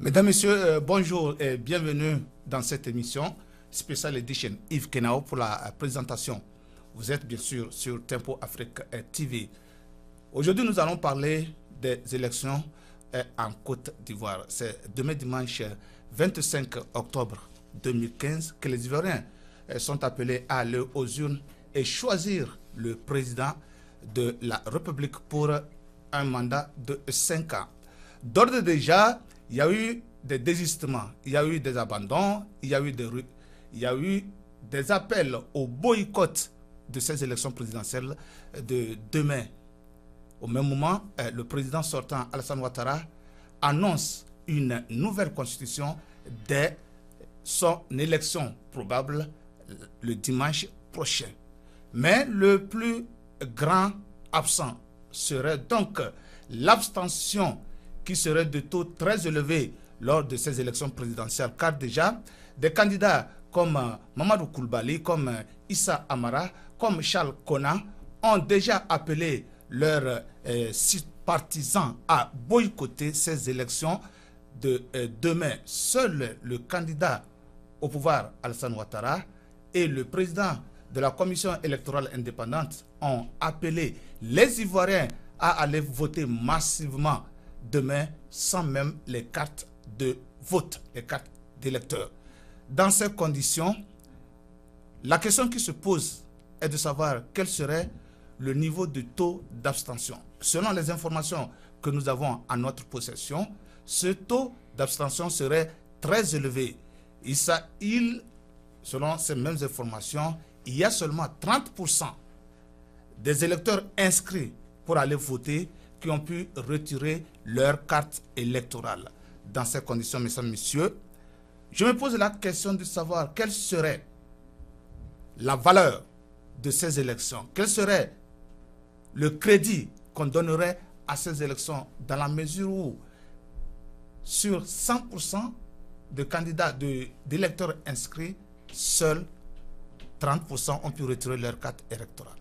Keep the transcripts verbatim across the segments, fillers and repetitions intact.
Mesdames, Messieurs, euh, bonjour et bienvenue dans cette émission Special Edition Yves Kenao pour la euh, présentation. Vous êtes bien sûr sur Tempo Afrique euh, T V. Aujourd'hui, nous allons parler des élections euh, en Côte d'Ivoire. C'est demain dimanche vingt-cinq octobre deux mille quinze que les Ivoiriens euh, sont appelés à aller aux urnes et choisir le président de la République pour un mandat de cinq ans. D'ordre déjà, il y a eu des désistements, il y a eu des abandons, il y a eu des, il y a eu des appels au boycott de ces élections présidentielles de demain. Au même moment, le président sortant Alassane Ouattara annonce une nouvelle constitution dès son élection probable le dimanche prochain. Mais le plus grand absent serait donc l'abstention qui serait de taux très élevé lors de ces élections présidentielles, car déjà des candidats comme euh, Mamadou Koulibaly, comme euh, Issa Amara, comme Charles Kona ont déjà appelé leurs euh, partisans à boycotter ces élections de euh, demain. Seul le candidat au pouvoir, Alassane Ouattara, et le président de la commission électorale indépendante ont appelé les Ivoiriens à aller voter massivement demain sans même les cartes de vote, les cartes d'électeurs. Dans ces conditions, la question qui se pose est de savoir quel serait le niveau de taux d'abstention. Selon les informations que nous avons en notre possession, ce taux d'abstention serait très élevé. Il, ça, il, selon ces mêmes informations, il y a seulement trente pour cent des électeurs inscrits pour aller voter qui ont pu retirer leur carte électorale. Dans ces conditions, mesdames et messieurs, je me pose la question de savoir quelle serait la valeur de ces élections, quel serait le crédit qu'on donnerait à ces élections dans la mesure où sur cent pour cent de candidats, d'électeurs inscrits, seuls trente pour cent ont pu retirer leur carte électorale.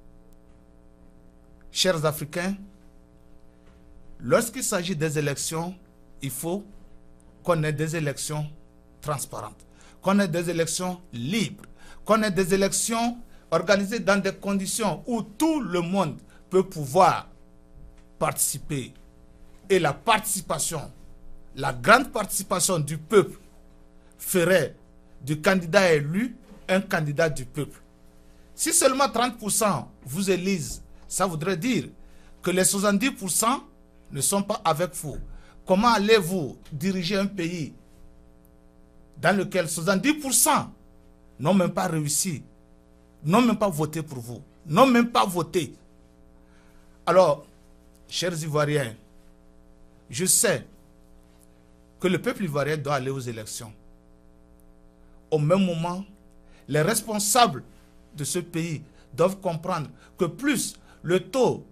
Chers Africains, lorsqu'il s'agit des élections, il faut qu'on ait des élections transparentes, qu'on ait des élections libres, qu'on ait des élections organisées dans des conditions où tout le monde peut pouvoir participer. Et la participation, la grande participation du peuple ferait du candidat élu un candidat du peuple. Si seulement trente pour cent vous élisent, ça voudrait dire que les soixante-dix pour cent ne sont pas avec vous. Comment allez-vous diriger un pays dans lequel soixante-dix pour cent n'ont même pas réussi, n'ont même pas voté pour vous, n'ont même pas voté? Alors, chers Ivoiriens, je sais que le peuple ivoirien doit aller aux élections. Au même moment, les responsables de ce pays doivent comprendre que plus le taux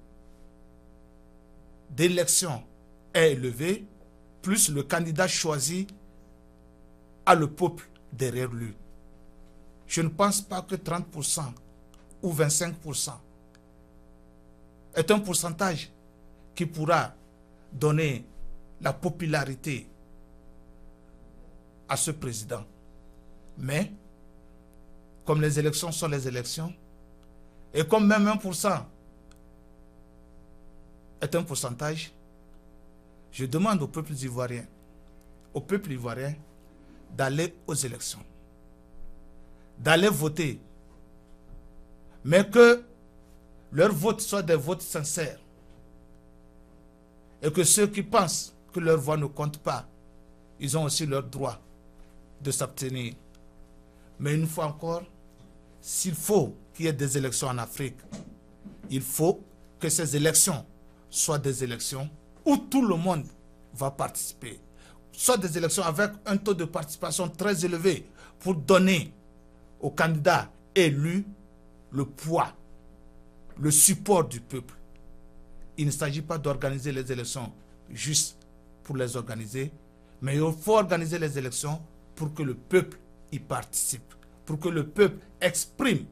d'élection est élevé, plus le candidat choisi a le peuple derrière lui. Je ne pense pas que trente pour cent ou vingt-cinq pour cent est un pourcentage qui pourra donner la popularité à ce président. Mais, comme les élections sont les élections, et comme même un pour cent est un pourcentage, je demande au peuple ivoirien, au peuple ivoirien d'aller aux élections, d'aller voter, mais que leur vote soit des votes sincères et que ceux qui pensent que leur voix ne compte pas, ils ont aussi leur droit de s'abstenir. Mais une fois encore, s'il faut qu'il y ait des élections en Afrique, il faut que ces élections soient des élections où tout le monde va participer, soit des élections avec un taux de participation très élevé pour donner aux candidats élus le poids, le support du peuple. Il ne s'agit pas d'organiser les élections juste pour les organiser, mais il faut organiser les élections pour que le peuple y participe, pour que le peuple exprime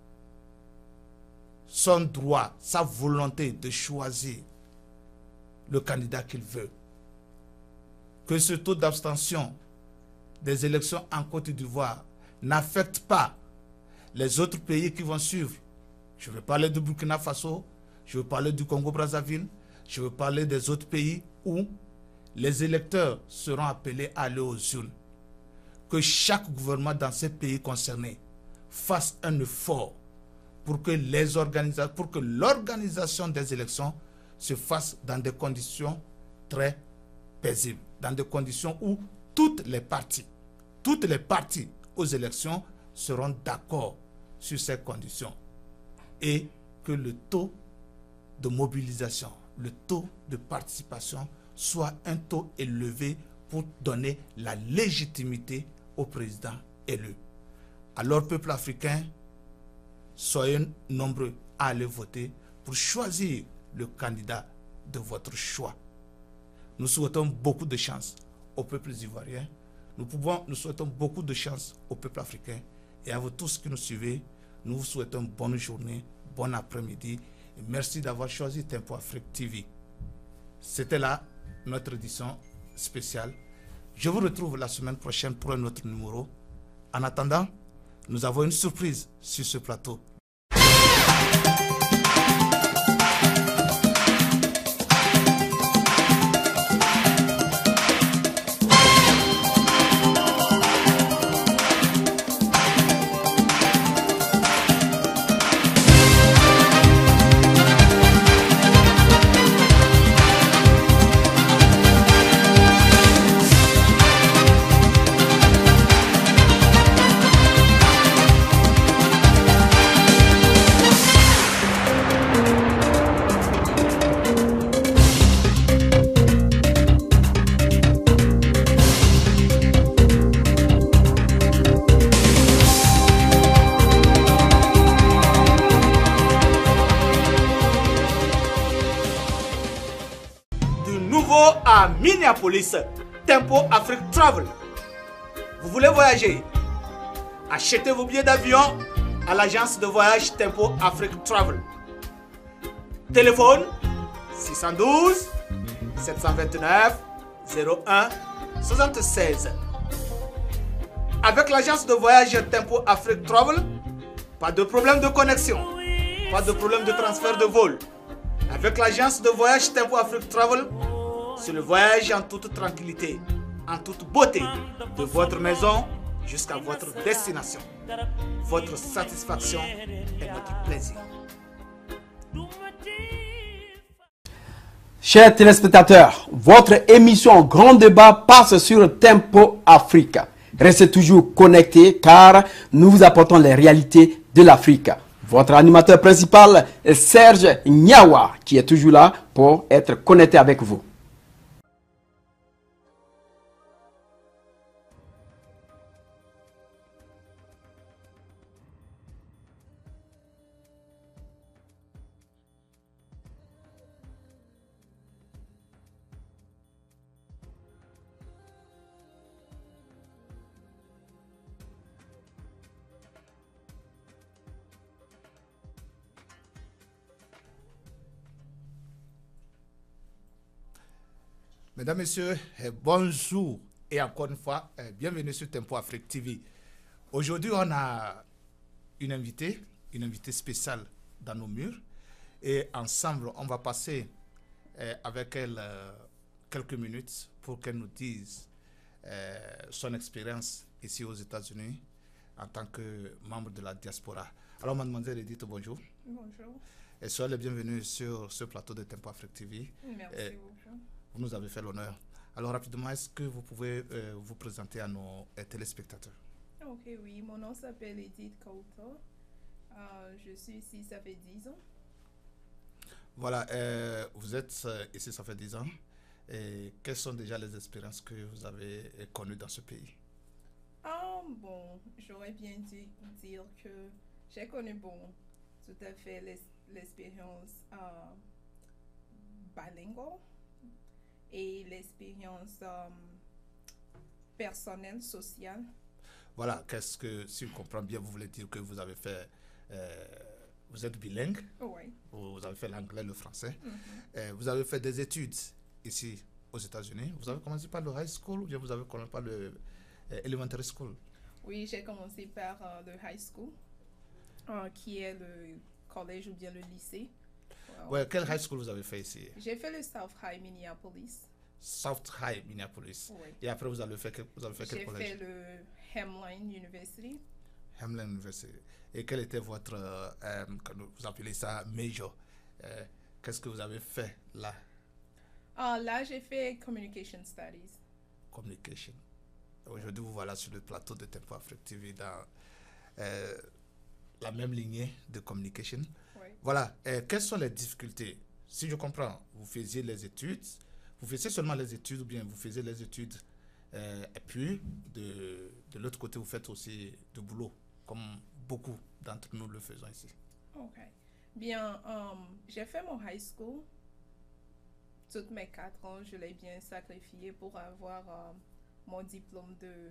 son droit, sa volonté de choisir le candidat qu'il veut. que ce taux d'abstention des élections en Côte d'Ivoire n'affecte pas les autres pays qui vont suivre. Je veux parler du Burkina Faso, je veux parler du Congo-Brazzaville, je veux parler des autres pays où les électeurs seront appelés à aller aux urnes. Que chaque gouvernement dans ces pays concernés fasse un effort pour que les organisations, pour que l'organisation des élections se fasse dans des conditions très paisibles, dans des conditions où toutes les parties, toutes les parties aux élections seront d'accord sur ces conditions et que le taux de mobilisation, le taux de participation soit un taux élevé pour donner la légitimité au président élu. Alors, peuple africain, soyez nombreux à aller voter pour choisir le candidat de votre choix. Nous souhaitons beaucoup de chance au peuple ivoirien. Nous, pouvons, nous souhaitons beaucoup de chance au peuple africain. Et à vous tous qui nous suivez, nous vous souhaitons bonne journée, bon après-midi. Et merci d'avoir choisi Tempo Afrique T V. C'était là notre édition spéciale. Je vous retrouve la semaine prochaine pour un autre numéro. En attendant, nous avons une surprise sur ce plateau. À Minneapolis, Tempo Afrique Travel. Vous voulez voyager? Achetez vos billets d'avion à l'agence de voyage Tempo Afrique Travel. Téléphone six un deux, sept deux neuf, zéro un soixante-seize. Avec l'agence de voyage Tempo Afrique Travel, pas de problème de connexion, pas de problème de transfert de vol. Avec l'agence de voyage Tempo Afrique Travel, c'est le voyage en toute tranquillité, en toute beauté, de votre maison jusqu'à votre destination. Votre satisfaction est notre plaisir. Chers téléspectateurs, votre émission Grand Débat passe sur Tempo Africa. Restez toujours connectés car nous vous apportons les réalités de l'Afrique. Votre animateur principal est Serge Nyawa qui est toujours là pour être connecté avec vous. Mesdames, Messieurs, bonjour et encore une fois, bienvenue sur Tempo Afrique T V. Aujourd'hui, on a une invitée, une invitée spéciale dans nos murs et ensemble, on va passer avec elle quelques minutes pour qu'elle nous dise son expérience ici aux États-Unis en tant que membre de la diaspora. Alors, mademoiselle Edith, bonjour. Bonjour. Et soyez la bienvenue sur ce plateau de Tempo Afrique T V. Merci et beaucoup. Vous nous avez fait l'honneur. Alors rapidement, est-ce que vous pouvez euh, vous présenter à nos euh, téléspectateurs? Ok, oui. Mon nom s'appelle Edith Kauto. Euh, je suis ici, ça fait dix ans. Voilà, euh, vous êtes euh, ici, ça fait dix ans. Et quelles sont déjà les expériences que vous avez euh, connues dans ce pays? Ah, bon, j'aurais bien dit dire que j'ai connu, bon, tout à fait l'expérience euh, bilingual et l'expérience euh, personnelle, sociale. Voilà, qu'est-ce que, si je comprends bien, vous voulez dire que vous avez fait, euh, vous êtes bilingue, Oui. vous avez fait l'anglais, le français, Mm-hmm. euh, vous avez fait des études ici aux États-Unis. Vous avez commencé par le high school ou bien vous avez commencé par le euh, elementary school? Oui, j'ai commencé par euh, le high school, euh, qui est le collège ou bien le lycée. Euh, Ouais, quel high school vous avez fait ici? J'ai fait le South High Minneapolis. South High, Minneapolis. Oui. Et après, vous avez fait, quel- vous avez fait quel J'ai collège? fait le Hamline University. Hamline University. Et quel était votre, euh, euh, quand vous appelez ça, major? Euh, Qu'est-ce que vous avez fait là? Ah, là, j'ai fait Communication Studies. Communication. Aujourd'hui, vous voilà sur le plateau de Tempo Afrique T V dans euh, la même lignée de communication. Oui. Voilà. Euh, quelles sont les difficultés? Si je comprends, vous faisiez les études, vous faisiez seulement les études ou bien vous faisiez les études euh, et puis de, de l'autre côté, vous faites aussi du boulot, comme beaucoup d'entre nous le faisons ici. OK. Bien, um, j'ai fait mon high school. Toutes mes quatre ans, je l'ai bien sacrifié pour avoir euh, mon diplôme de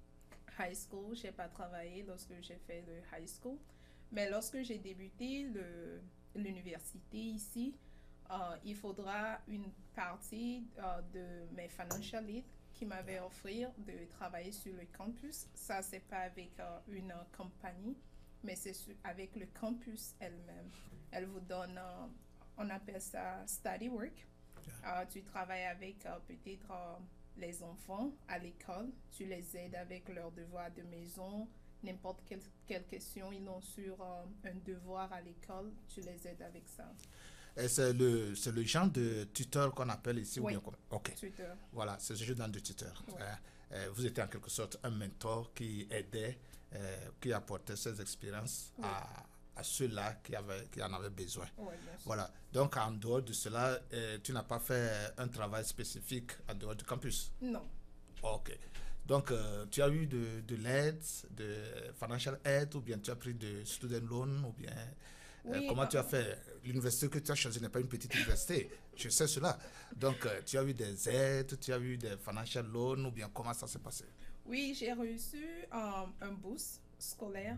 high school. Je n'ai pas travaillé lorsque j'ai fait le high school. Mais lorsque j'ai débuté le- l'université ici, euh, il faudra une partie euh, de mes financial aid qui m'avait offert de travailler sur le campus. Ça, c'est pas avec euh, une euh, compagnie, mais c'est sur- avec le campus elle-même. Elle vous donne, euh, on appelle ça study work. Euh, tu travailles avec euh, peut-être euh, les enfants à l'école, tu les aides avec leurs devoirs de maison, n'importe quelle, quelle question ils ont sur euh, un devoir à l'école, tu les aides avec ça. Et c'est le, c'est le genre de tuteur qu'on appelle ici Oui. ou bien comme... Ok. Tuteur. Voilà, c'est ce genre de tuteur. Oui. Hein. Euh, vous étiez en quelque sorte un mentor qui aidait, euh, qui apportait ses expériences Oui. à, à ceux-là qui, avaient, qui en avaient besoin. Oui, bien sûr. Voilà. Donc, en dehors de cela, euh, tu n'as pas fait un travail spécifique en dehors du campus. Non. Ok. Donc, euh, tu as eu de, de l'aide, de financial aid, ou bien tu as pris de student loan, ou bien... euh, Oui, comment tu as euh, fait? L'université que tu as choisie n'est pas une petite université. Je sais cela. Donc, euh, tu as eu des aides, tu as eu des financial loans, ou bien comment ça s'est passé? Oui, j'ai reçu euh, un bourse scolaire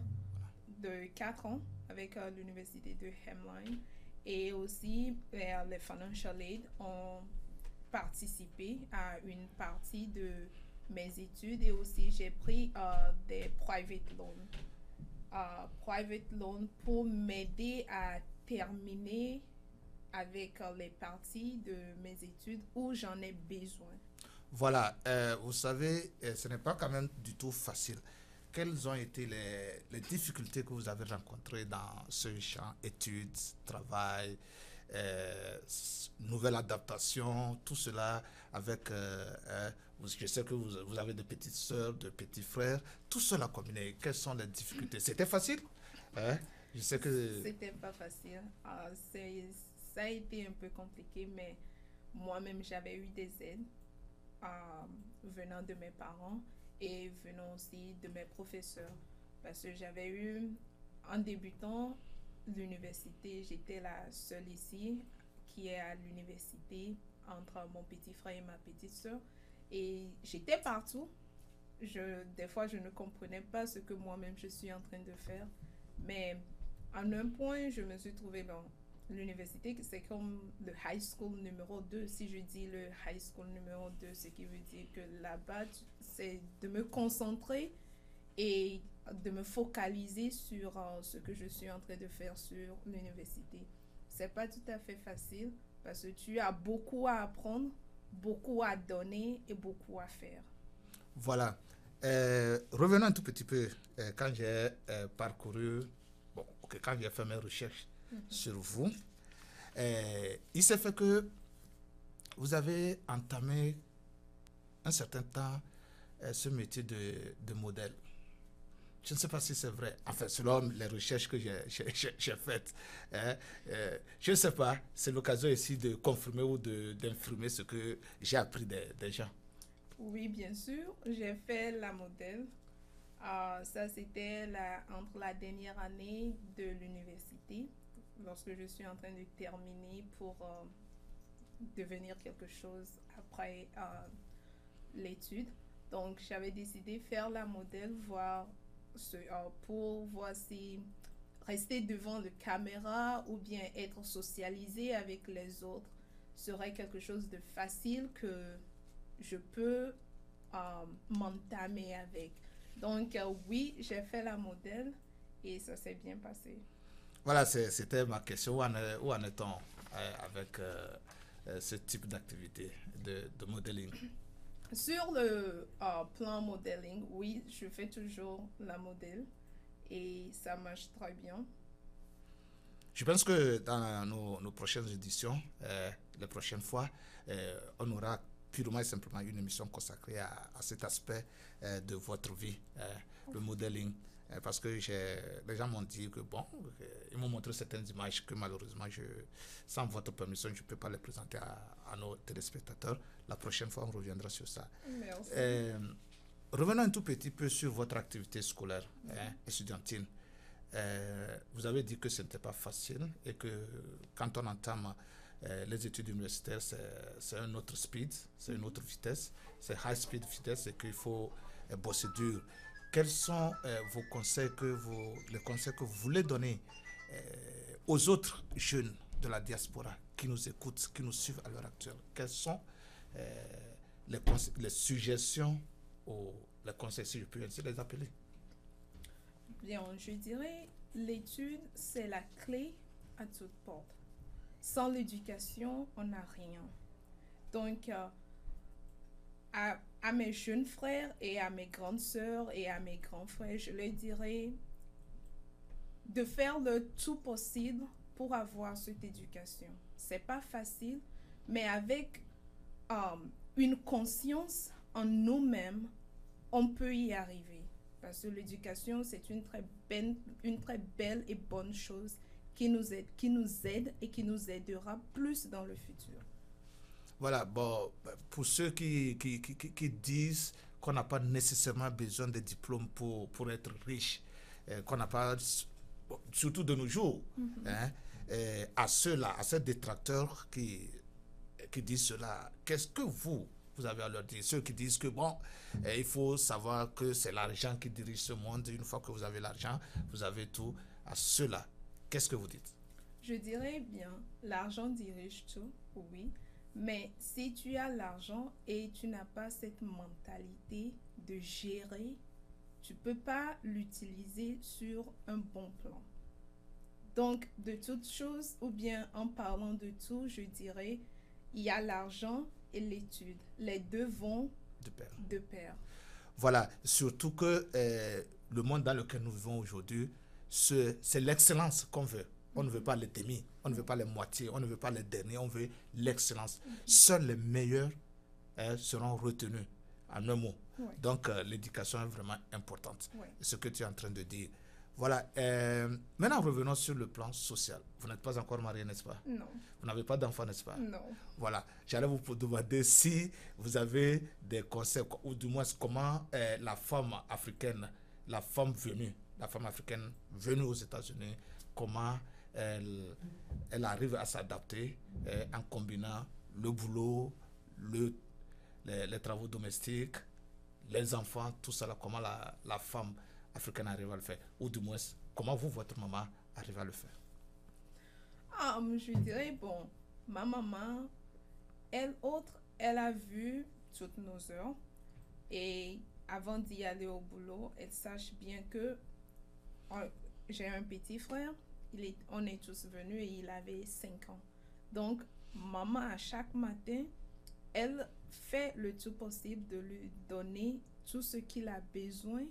de quatre ans avec euh, l'université de Hamline et aussi euh, les financial aid ont participé à une partie de mes études et aussi j'ai pris euh, des private loans. Euh, private loans pour m'aider à terminer avec euh, les parties de mes études où j'en ai besoin. Voilà, euh, vous savez, euh, ce n'est pas quand même du tout facile. Quelles ont été les, les difficultés que vous avez rencontrées dans ce champ, études, travail, euh, s- nouvelle adaptation, tout cela avec, euh, euh, vous- je sais que vous, vous avez de petites sœurs, de petits frères, tout cela combiné, quelles sont les difficultés? C'était facile? Hein? Je sais que... C'était pas facile. Ah, c'est, ça a été un peu compliqué, mais moi-même, j'avais eu des aides euh, venant de mes parents et venant aussi de mes professeurs. Parce que j'avais eu, en débutant l'université, j'étais la seule ici qui est à l'université entre mon petit frère et ma petite soeur. Et j'étais partout. Je, des fois, je ne comprenais pas ce que moi-même je suis en train de faire. Mais en un point, je me suis trouvée dans l'université, c'est comme le high school numéro deux. Si je dis le high school numéro deux, ce qui veut dire que là-bas, c'est de me concentrer et de me focaliser sur uh, ce que je suis en train de faire sur l'université. C'est pas tout à fait facile parce que tu as beaucoup à apprendre, beaucoup à donner et beaucoup à faire. Voilà. Euh, revenons un tout petit peu. Euh, quand j'ai euh, parcouru, bon, okay, quand j'ai fait mes recherches mm-hmm. sur vous, euh, il s'est fait que vous avez entamé un certain temps euh, ce métier de, de modèle. Je ne sais pas si c'est vrai. Enfin, selon les recherches que j'ai, j'ai, j'ai faites, hein, euh, je ne sais pas. C'est l'occasion ici de confirmer ou de, d'infirmer ce que j'ai appris des, des gens. Oui, bien sûr. J'ai fait la modèle. Euh, ça, c'était la, entre la dernière année de l'université, lorsque je suis en train de terminer pour euh, devenir quelque chose après euh, l'étude. Donc, j'avais décidé de faire la modèle, voir ce, euh, pour voir si rester devant la caméra ou bien être socialisé avec les autres, serait quelque chose de facile que je peux euh, m'entamer avec. Donc, euh, oui, j'ai fait la modèle et ça s'est bien passé. Voilà, c'était ma question. Où en, où en est-on euh, avec euh, euh, ce type d'activité de, de modeling? Sur le euh, plan modeling, oui, je fais toujours la modèle et ça marche très bien. Je pense que dans nos, nos prochaines éditions, euh, les prochaines fois, euh, on aura purement et simplement une émission consacrée à, à cet aspect euh, de votre vie, euh, le modeling. Euh, parce que les gens m'ont dit que, bon, euh, ils m'ont montré certaines images que malheureusement, je, sans votre permission, je ne peux pas les présenter à, à nos téléspectateurs. La prochaine fois, on reviendra sur ça. Merci. Euh, revenons un tout petit peu sur votre activité scolaire, mm-hmm. hein, estudiantine. Euh, vous avez dit que ce n'était pas facile et que quand on entame euh, les études universitaires, c'est un autre speed, c'est une autre vitesse, c'est high speed vitesse et qu'il faut euh, bosser dur. Quels sont euh, vos conseils que vous, les conseils que vous voulez donner euh, aux autres jeunes de la diaspora qui nous écoutent, qui nous suivent à l'heure actuelle? Quelles sont euh, les, les suggestions ou les conseils, si je peux ainsi les appeler? Bien, je dirais, l'étude, c'est la clé à toute porte. Sans l'éducation, on n'a rien. Donc, euh, à, à mes jeunes frères et à mes grandes sœurs et à mes grands frères, je leur dirais de faire le tout possible pour avoir cette éducation. C'est pas facile, mais avec euh, une conscience en nous-mêmes, on peut y arriver. Parce que l'éducation, c'est une très belle, une très belle et bonne chose qui nous aide, qui nous aide et qui nous aidera plus dans le futur. Voilà, bon, pour ceux qui, qui, qui, qui disent qu'on n'a pas nécessairement besoin de diplômes pour, pour être riche, euh, qu'on n'a pas, surtout de nos jours, mm-hmm. hein, euh, à ceux-là, à ces détracteurs qui, qui disent cela, qu'est-ce que vous, vous avez à leur dire? Ceux qui disent que bon, euh, il faut savoir que c'est l'argent qui dirige ce monde. Une fois que vous avez l'argent, vous avez tout. À ceux-là, qu'est-ce que vous dites? Je dirais bien, l'argent dirige tout, oui. Mais si tu as l'argent et tu n'as pas cette mentalité de gérer, tu ne peux pas l'utiliser sur un bon plan. Donc, de toutes choses, ou bien en parlant de tout, je dirais, il y a l'argent et l'étude. Les deux vont de pair. De pair. Voilà, surtout que euh, le monde dans lequel nous vivons aujourd'hui, c'est l'excellence qu'on veut. On mm-hmm. ne veut pas les demi, on ne veut pas les moitiés, on ne veut pas les derniers, on veut l'excellence. Mm-hmm. Seuls les meilleurs euh, seront retenus, en un mot. Oui. Donc, euh, l'éducation est vraiment importante. Oui. Ce que tu es en train de dire. Voilà. Euh, maintenant, revenons sur le plan social. Vous n'êtes pas encore marié, n'est-ce pas? Non. Vous n'avez pas d'enfant, n'est-ce pas? Non. Voilà. J'allais vous demander si vous avez des conseils, ou du moins comment euh, la femme africaine, la femme venue, la femme africaine venue aux États-Unis, comment elle, elle arrive à s'adapter euh, en combinant le boulot, le, les, les travaux domestiques, les enfants, tout ça, là, comment la, la femme africaine arrive à le faire, ou du moins, comment vous, votre maman, arrive à le faire? Ah, je dirais, bon, ma maman, elle autre, elle a vu toutes nos heures, et avant d'y aller au boulot, elle sache bien que j'ai un petit frère, il est, on est tous venus et il avait cinq ans. Donc, maman, à chaque matin, elle fait le tout possible de lui donner tout ce qu'il a besoin.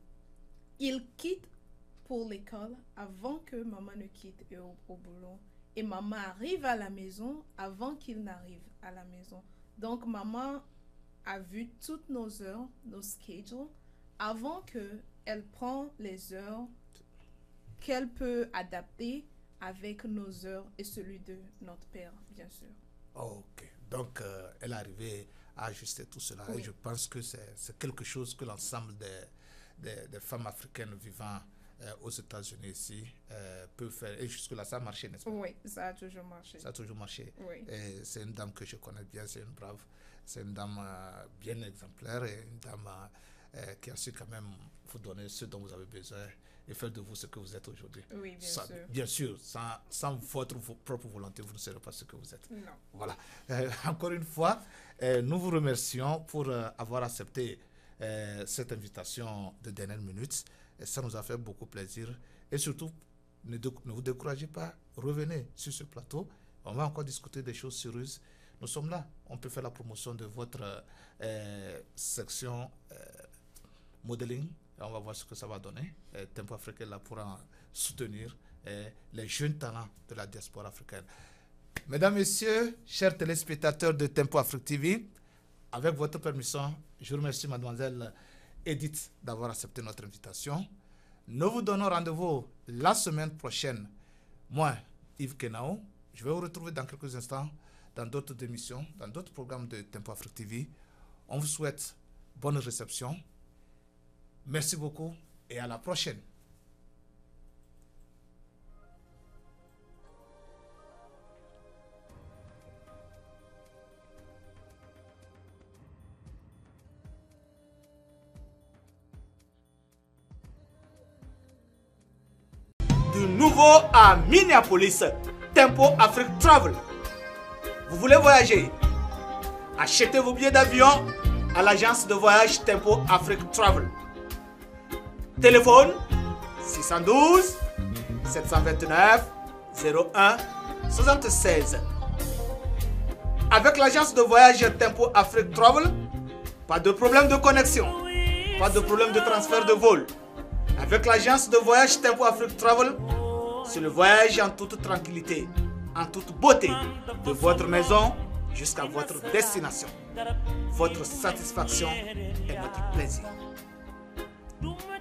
Il quitte pour l'école avant que maman ne quitte au, au boulot. Et maman arrive à la maison avant qu'il n'arrive à la maison. Donc, maman a vu toutes nos heures, nos schedules, avant qu'elle prenne les heures qu'elle peut adapter avec nos heures et celui de notre père, bien sûr. Ok. Donc, euh, elle est arrivée à ajuster tout cela. Oui. Et je pense que c'est quelque chose que l'ensemble des, des, des femmes africaines vivant euh, aux États-Unis ici euh, peuvent faire. Et jusque-là, ça a marché, n'est-ce pas? Oui, ça a toujours marché. Ça a toujours marché. Oui. C'est une dame que je connais bien, c'est une brave, c'est une dame euh, bien exemplaire et une dame euh, qui a su quand même vous donner ce dont vous avez besoin et faire de vous ce que vous êtes aujourd'hui. Oui, bien Ça, sûr. Bien sûr, sans, sans votre vo- propre volonté, vous ne serez pas ce que vous êtes. Non. Voilà. Euh, encore une fois, euh, nous vous remercions pour euh, avoir accepté euh, cette invitation de dernière minute. Et ça nous a fait beaucoup plaisir. Et surtout, ne, dé- ne vous découragez pas, revenez sur ce plateau. On va encore discuter des choses sérieuses. Nous sommes là. On peut faire la promotion de votre euh, section euh, modeling. Et on va voir ce que ça va donner. Euh, Tempo Africain là pour en soutenir euh, les jeunes talents de la diaspora africaine. Mesdames, Messieurs, chers téléspectateurs de Tempo Afrique T V, avec votre permission, je remercie mademoiselle Edith d'avoir accepté notre invitation. Nous vous donnons rendez-vous la semaine prochaine. Moi, Yves Kenao, je vais vous retrouver dans quelques instants dans d'autres émissions, dans d'autres programmes de Tempo Afrique T V. On vous souhaite bonne réception. Merci beaucoup et à la prochaine. Du nouveau à Minneapolis, Tempo Afrique Travel. Vous voulez voyager? Achetez vos billets d'avion à l'agence de voyage Tempo Afrique Travel. Téléphone six cent douze, sept cent vingt-neuf, zéro un, soixante-seize. Avec l'agence de voyage Tempo Afrique Travel, pas de problème de connexion, pas de problème de transfert de vol. Avec l'agence de voyage Tempo Afrique Travel, c'est le voyage en toute tranquillité, en toute beauté, de votre maison jusqu'à votre destination. Votre satisfaction est notre plaisir.